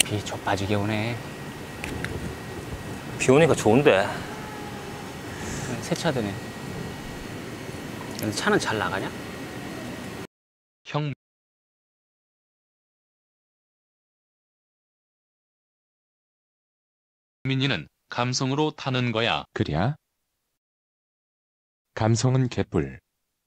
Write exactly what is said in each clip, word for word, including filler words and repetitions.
비 좁아지게 오네. 비 오니까 좋은데. 세차되네. 차는 잘 나가냐? 형. 민이는 감성으로 타는 거야. 그랴? 감성은 개뿔.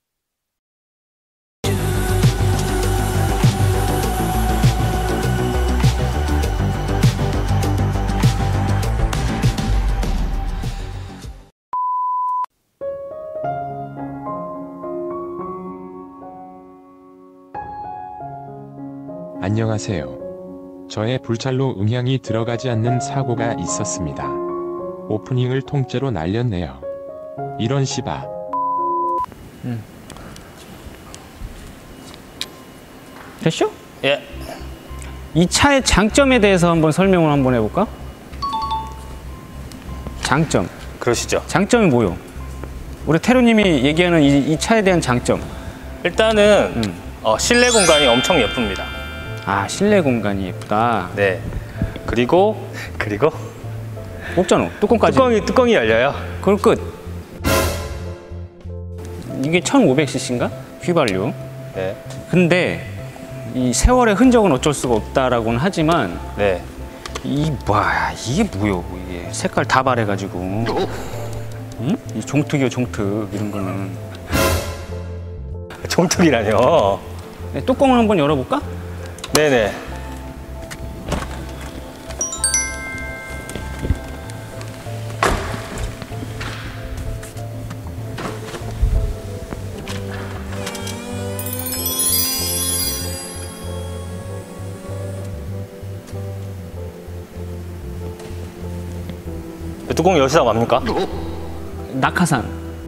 안녕하세요. 저의 불찰로 음향이 들어가지 않는 사고가 있었습니다. 오프닝을 통째로 날렸네요. 이런 씨바. 음. 됐죠? 예. 이 차의 장점에 대해서 한번 설명을 한번 해볼까? 장점. 그러시죠. 장점이 뭐요? 우리 태루님이 얘기하는 이, 이 차에 대한 장점. 일단은 음. 어, 실내 공간이 엄청 예쁩니다. 아, 실내 공간이 예쁘다. 네. 그리고 그리고 없잖아. 뚜껑까지. 뚜껑이 뚜껑이 열려요. 그럼 끝. 이게 천오백 씨씨인가? 휘발유. 네. 근데 이 세월의 흔적은 어쩔 수가 없다라고는 하지만 네. 이 뭐야 이게 뭐요? 이게 색깔 다 발해가지고. 응? 이 종특이요 종특 이런 거는. 종특이라뇨. 네, 뚜껑을 한번 열어볼까? 네네. 뚜껑 여시다고 합니까? 낙하산.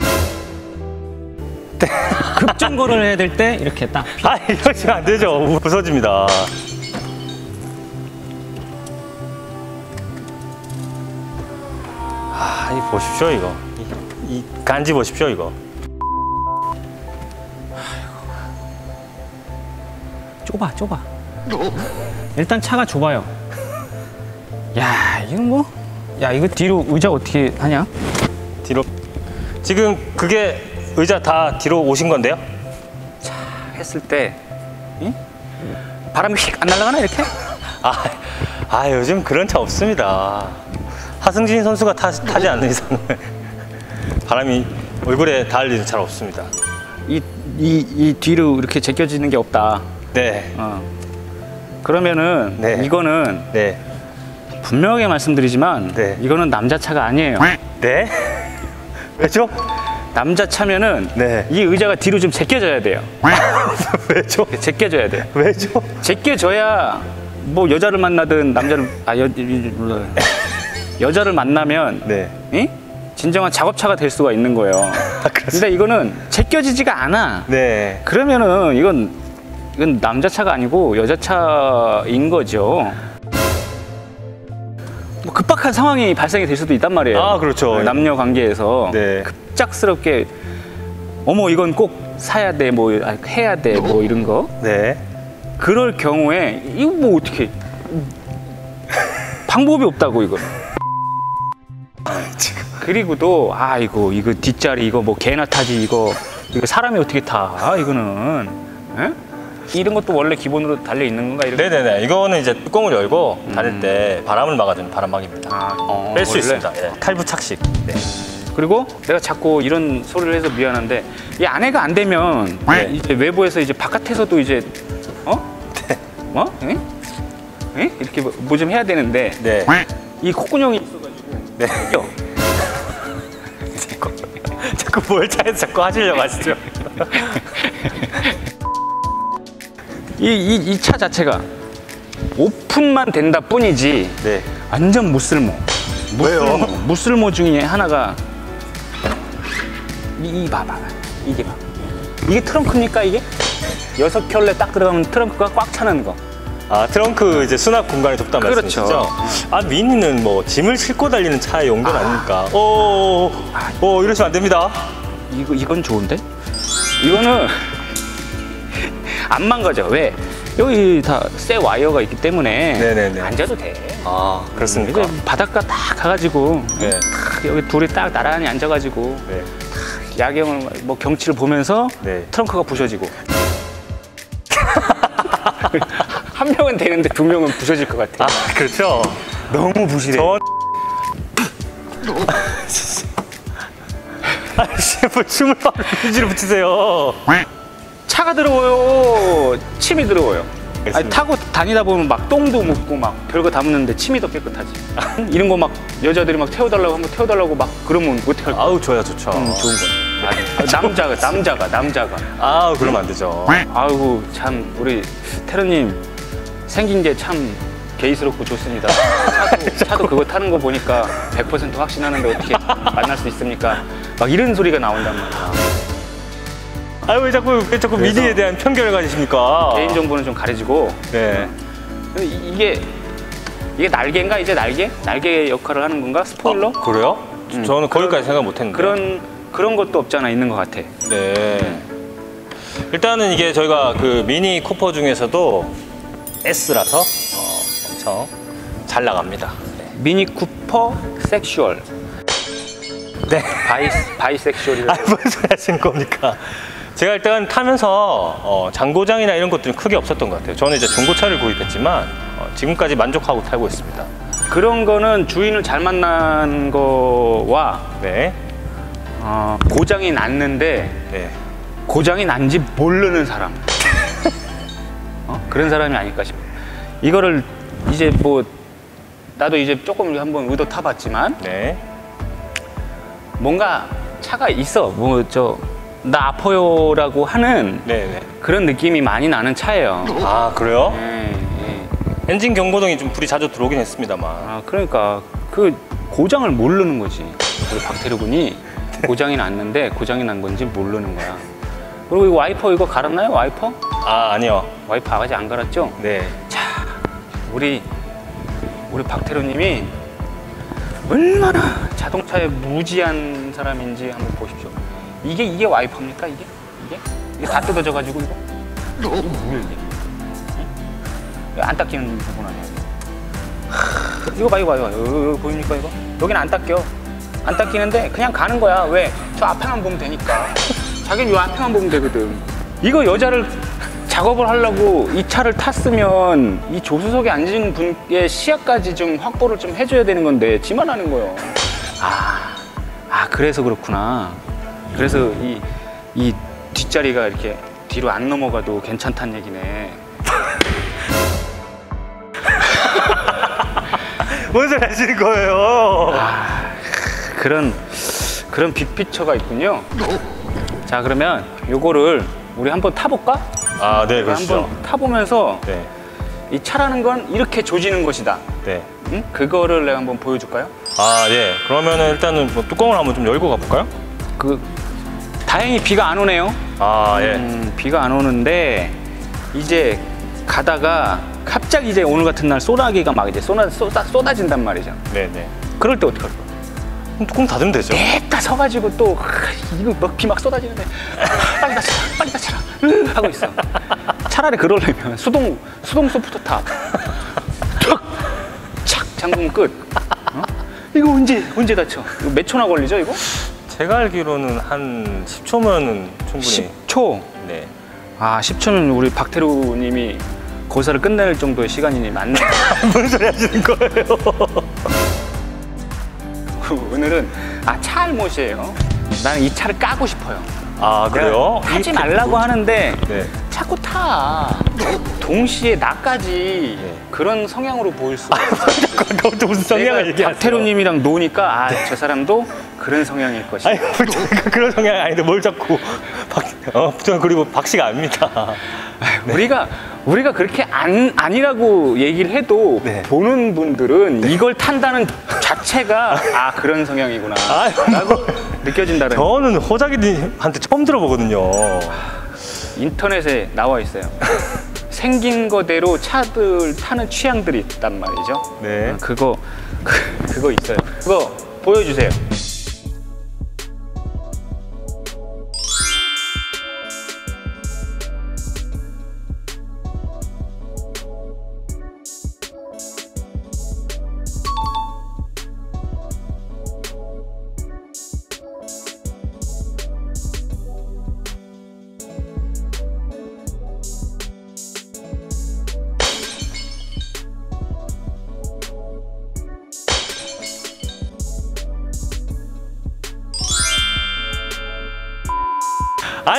급정거를 해야 될 때 이렇게 딱. 아, 이러시면 안 되죠. 부서집니다. 아, 이 보십시오 이거. 이, 이 간지 보십시오 이거. 좁아 좁아. 일단 차가 좁아요. 야 이건 뭐? 야 이거 뒤로 의자 어떻게 하냐? 뒤로. 지금 그게 의자 다 뒤로 오신 건데요? 차 했을 때 응? 바람이 휙 안 날아가나 이렇게? 아, 아 요즘 그런 차 없습니다. 하승진 선수가 타, 타지 않는 이상은 바람이 얼굴에 닿을 일은 잘 없습니다. 이, 이, 이 뒤로 이렇게 제껴지는 게 없다. 네. 어. 그러면은 네. 이거는 네. 분명하게 말씀드리지만 네. 이거는 남자 차가 아니에요. 네? 왜죠? 남자 차면은 네. 이 의자가 뒤로 좀 제껴져야 돼요. 왜죠? 제껴져야 돼. 왜죠? 제껴져야 뭐 여자를 만나든 남자를 아 여, 여자를 만나면 네. 응? 진정한 작업차가 될 수가 있는 거예요. 아, 근데 이거는 제껴지지가 않아. 네. 그러면은 이건 이건 남자 차가 아니고 여자 차인 거죠. 뭐 급박한 상황이 발생이 될 수도 있단 말이에요. 아, 그렇죠. 남녀 관계에서 네. 급작스럽게 어머 이건 꼭 사야 돼, 뭐 해야 돼, 뭐 이런 거. 네. 그럴 경우에 이거 뭐 어떻게 방법이 없다고 이거. 그리고도 아 이거 이거 뒷자리 이거 뭐 개나 타지 이거 이거 사람이 어떻게 타? 아, 이거는 에? 이런 것도 원래 기본으로 달려 있는 건가 이렇게? 네네네. 이거는 이제 뚜껑을 열고 음. 다닐 때 바람을 막아주는 바람막입니다. 아, 어, 뺄 수 원래? 있습니다. 예. 탈부 착식. 네. 그리고 내가 자꾸 이런 소리를 해서 미안한데 이 안에가 안 되면 네. 이제 외부에서 이제 바깥에서도 이제 어? 네. 뭐? 에? 에? 이렇게 뭐 좀 해야 되는데 네. 이 콧구멍이 있어가지고 네. 껴. 자꾸 뭘 차에서 자꾸 하시려고 하시죠? 이 이 이 차 자체가 오픈만 된다 뿐이지 네. 완전 무쓸모. 왜요? 무쓸모, 무쓸모 중에 하나가 이, 이 봐봐. 이게 봐. 이게 트렁크입니까 이게? 여섯 켤레 딱 들어가면 트렁크가 꽉 차는 거. 아, 트렁크 이제 수납 공간이 좁다는 그렇죠. 말씀이시죠? 아, 미니는 뭐 짐을 싣고 달리는 차의 용도는 아. 아닙니까? 오, 오, 이러시면 안 됩니다. 이거 이건 좋은데? 이거는 안 망가져. 왜? 여기 다 새 와이어가 있기 때문에 네네네. 앉아도 돼. 아, 그렇습니까? 이제 바닷가 딱 가가지고 네. 탁 여기 둘이 딱 나란히 앉아가지고 네. 야경을 뭐 경치를 보면서 네. 트렁크가 부셔지고 한 명은 되는데 두 명은 부셔질 것 같아. 아, 그렇죠. 너무 부실해. 저 아이씨, 뭐 춤을 바로 휴지를 붙이세요. 차가 더러워요. 침이 더러워요. 알겠습니다. 아니, 타고 다니다 보면 막 똥도 묻고 막 별거 다 묻는데 침이 더 깨끗하지. 이런 거 막 여자들이 막 태워달라고 한번 태워달라고 막 그러면 어떻게 할까? 아우, 좋아요, 좋죠. 음, 좋은 거지. 남자가 남자가 남자가. 아우, 그러면 안 되죠. 아이고 참 우리 테러님 생긴 게 참 게이스럽고 좋습니다. 차도, 차도 그거 타는 거 보니까 백 퍼센트 확신하는데 어떻게 만날 수 있습니까? 막 이런 소리가 나온단 말이야. 아유, 왜 자꾸, 왜 자꾸 그래서- 미니에 대한 편견을 가지십니까? 개인 정보는 좀 가려지고. 네. 근데 이게 이게 날개인가 이제 날개? 날개 역할을 하는 건가? 스포일러? 아, 그래요? 음. 저는 거기까지 생각 못 했는데. 그런 그런 것도 없잖아 있는 것 같아. 네. 일단은 이게 저희가 그 미니 쿠퍼 중에서도 S라서 어, 엄청 잘 나갑니다. 네. 미니 쿠퍼 섹슈얼. 네. 바이 바이섹슈얼이라. 아, 무슨 소리 하시는 겁니까? 제가 일단 타면서 어, 장고장이나 이런 것들은 크게 없었던 것 같아요. 저는 이제 중고차를 구입했지만 어, 지금까지 만족하고 타고 있습니다. 그런 거는 주인을 잘 만난 거와 네. 어, 고장이 났는데 네. 고장이 난지 모르는 사람. 어? 그런 사람이 아닐까 싶어. 이거를 이제 뭐 나도 이제 조금 한번 의도 타봤지만 네. 뭔가 차가 있어. 뭐 저 나 아파요라고 하는 네. 네. 그런 느낌이 많이 나는 차예요. 아, 그래요? 예, 예. 엔진 경고등이 좀 불이 자주 들어오긴 했습니다만. 아 그러니까 그 고장을 모르는 거지. 우리 박태료 군이 고장이 났는데 고장이 난 건지 모르는 거야. 그리고 이 와이퍼 이거 갈았나요? 와이퍼? 아, 아니요. 와이퍼 아직 안 갈았죠? 네. 자, 우리 우리 박태료님이 얼마나 자동차에 무지한 사람인지 한번 보십시오. 이게 이게 와이퍼입니까? 이게 이게 이게 다 뜯어져가지고 이거 이게 뭐야 이게? 응? 안 닦이는 부분 아니야? 하, 이거 봐 이거 봐 이거 이거 보입니까 이거? 여기는 안 닦여. 안 닦이는데 그냥 가는 거야. 왜? 저 앞에만 보면 되니까. 자기는 요 앞에만 보면 되거든. 이거 여자를 작업을 하려고 이 차를 탔으면 이 조수석에 앉은 분의 시야까지 좀 확보를 좀 해줘야 되는 건데 지만 하는 거예요. 아, 아 그래서 그렇구나. 그래서 이, 이 뒷자리가 이렇게 뒤로 안 넘어가도 괜찮다는 얘기네. 뭔 소리 하시는 거예요? 아, 그런 그런 빅피처가 있군요. 자 그러면 요거를 우리 한번 타볼까? 아, 네, 우리 그렇죠. 한번 타보면서 네. 이 차라는 건 이렇게 조지는 것이다. 네. 응? 그거를 내가 한번 보여줄까요? 아, 예. 그러면은 일단은 뭐 뚜껑을 한번 좀 열고 가볼까요? 그 다행히 비가 안 오네요. 아, 예. 음, 비가 안 오는데 이제 가다가 갑자기 이제 오늘 같은 날 소나기가 막 이제 쏟아, 쏟아, 쏟아진단 말이죠. 네네. 그럴 때 어떡할 거야? 그럼 뚜껑 닫으면 되죠. 냅다 서가지고 또 아, 이거 막 비 막 쏟아지는데 아, 빨리 닫혀라 빨리 닫혀라 으, 하고 있어. 차라리 그러려면 수동 수동 소프트탑 촥 잠그면 끝. 어? 이거 언제 언제 닫혀? 이거 몇 초나 걸리죠 이거? 제가 알기로는 한 십 초면은 충분히. 십 초. 네. 아 십 초는 우리 박태루님이 고사를 끝낼 정도의 시간이 맞네. 뭔 소리 하시는 거예요? 오늘은 아 차 알못이에요. 나는 이 차를 까고 싶어요. 아, 그래요? 내가 하지 이렇게 말라고 뭐- 하는데 네. 자꾸 타. 동시에 나까지 네. 그런 성향으로 보일 수 있어. 아까부터 무슨 성향을 얘기하세요? 박태루님이랑 노니까 아 저 사람도 그런 성향일 것이다. 아니, 그런 성향이 아닌데 뭘 자꾸 박, 어, 저는 그리고 박 씨가 아닙니다. 우리가 우리가 그렇게 안 아니라고 얘기를 해도 네. 보는 분들은 이걸 탄다는 자체가 아 그런 성향이구나 아유, 라고 느껴진다는. 저는 호작이한테 처음 들어보거든요. 인터넷에 나와 있어요. 생긴 거대로 차들 타는 취향들이 있단 말이죠. 네. 어, 그거 그, 그거 있어요. 그거 보여주세요.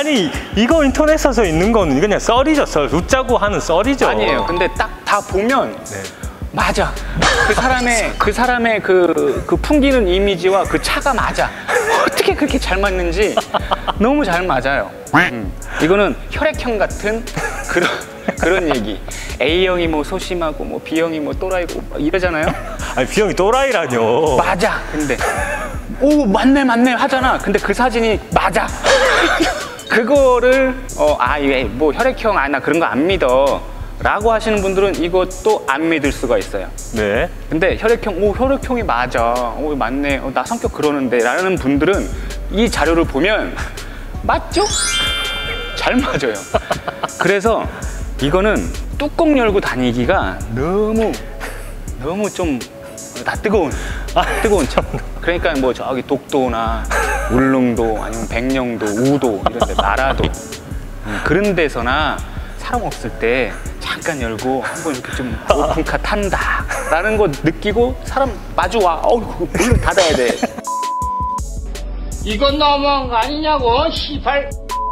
아니 이거 인터넷에서 있는 거는 그냥 썰이죠. 썰. 웃자고 하는 썰이죠. 아니에요. 근데 딱 다 보면 네. 맞아. 그 사람의 그 사람의 그, 그 풍기는 이미지와 그 차가 맞아. 어떻게 그렇게 잘 맞는지 너무 잘 맞아요. 음. 이거는 혈액형 같은 그런 그런 얘기. A형이 뭐 소심하고 뭐 B형이 뭐 또라이고 뭐 이러잖아요. 아니 B형이 또라이라뇨. 맞아. 근데 오 맞네 맞네 하잖아. 근데 그 사진이 맞아. 그거를 어아 뭐 혈액형 아 나 그런 거 안 믿어 라고 하시는 분들은 이것도 안 믿을 수가 있어요. 네. 근데 혈액형 오 혈액형이 맞아. 오 맞네. 어, 나 성격 그러는데 라는 분들은 이 자료를 보면 맞죠? 잘 맞아요. 그래서 이거는 뚜껑 열고 다니기가 너무 너무 좀 다 뜨거운 뜨거운 차. 그러니까 뭐 저기 독도나 울릉도 아니면 백령도 우도 이런 데 나라도 음, 그런 데서나 사람 없을 때 잠깐 열고 한번 이렇게 좀 오픈카 탄다 라는 거 느끼고 사람 마주 와. 어우 문을 닫아야 돼. 이건 너무한 거 아니냐고, 시발.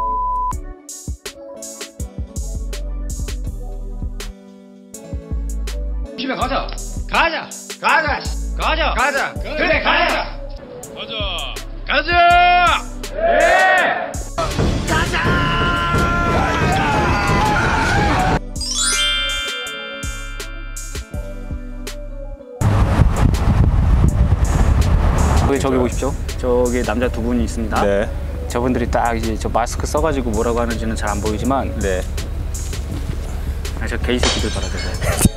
집에 가자. 가자. 가자. 가자. 가자. 그래, 가자. 가자. 가자. 예. 저기, 저기 보십시오. 저기 남자 두 분이 있습니다. 네. 저분들이 딱 이제 저 마스크 써가지고 뭐라고 하는지는 잘 안 보이지만 네. 아, 저 게이 새끼들 봐라 저거.